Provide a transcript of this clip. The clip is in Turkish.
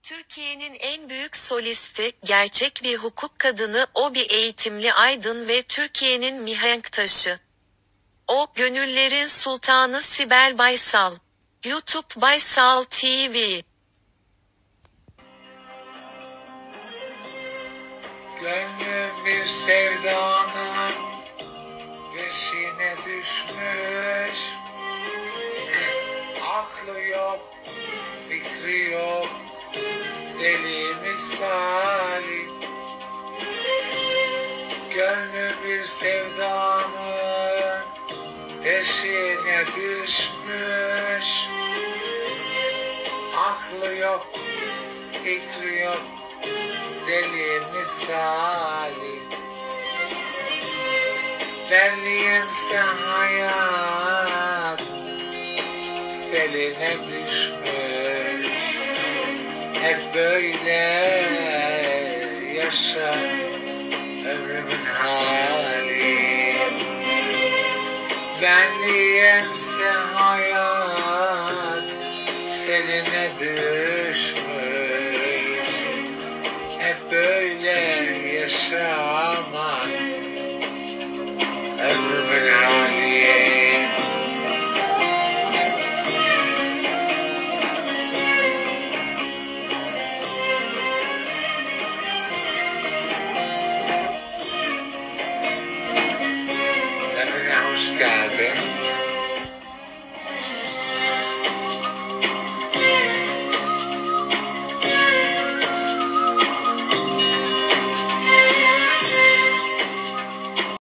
Türkiye'nin en büyük solisti, gerçek bir hukuk kadını, o bir eğitimli aydın ve Türkiye'nin mihenk taşı. O, gönüllerin sultanı Sibel Baysal. YouTube Baysal TV. Gönlüm bir sevdanın peşine düşmüş. Aklı yok, fikri yok, deli misali. Gönlüm bir sevdanın peşine düşmüş. Aklı yok, fikri yok, deli misali. Benliğimse hayat feline düşmüş. Hep böyle yaşa ömrümün hali. Benliğimse hayat seline düşmüş. Hep böyle yaşamak ömrümün hali. Ömrüne hoş geldin.